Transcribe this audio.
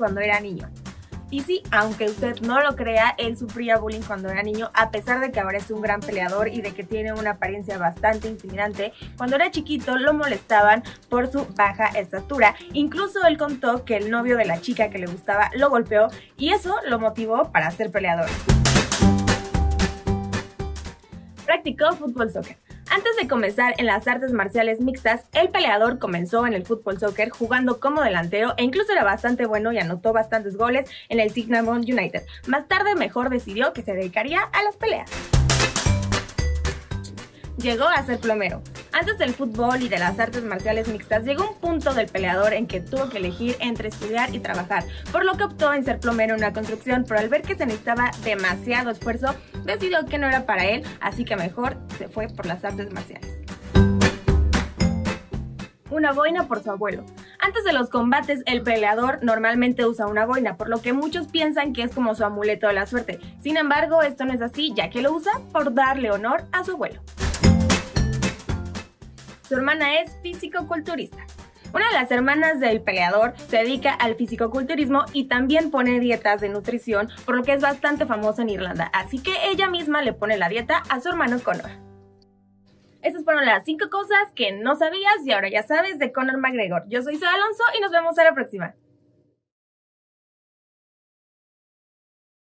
cuando era niño. Y sí, aunque usted no lo crea, él sufría bullying cuando era niño, a pesar de que ahora es un gran peleador y de que tiene una apariencia bastante intimidante. Cuando era chiquito lo molestaban por su baja estatura. Incluso él contó que el novio de la chica que le gustaba lo golpeó y eso lo motivó para ser peleador. Practicó fútbol soccer. Antes de comenzar en las artes marciales mixtas, el peleador comenzó en el fútbol soccer jugando como delantero e incluso era bastante bueno y anotó bastantes goles en el Sigmund United. Más tarde mejor decidió que se dedicaría a las peleas. Llegó a ser plomero. Antes del fútbol y de las artes marciales mixtas, llegó un punto del peleador en que tuvo que elegir entre estudiar y trabajar, por lo que optó en ser plomero en una construcción, pero al ver que se necesitaba demasiado esfuerzo, decidió que no era para él, así que mejor se fue por las artes marciales. Una boina por su abuelo. Antes de los combates, el peleador normalmente usa una boina, por lo que muchos piensan que es como su amuleto de la suerte. Sin embargo, esto no es así, ya que lo usa por darle honor a su abuelo. Su hermana es fisicoculturista. Una de las hermanas del peleador se dedica al fisicoculturismo y también pone dietas de nutrición, por lo que es bastante famosa en Irlanda, así que ella misma le pone la dieta a su hermano Conor. Estas fueron las 5 cosas que no sabías y ahora ya sabes de Conor McGregor. Yo soy Zoe Alonso y nos vemos a la próxima.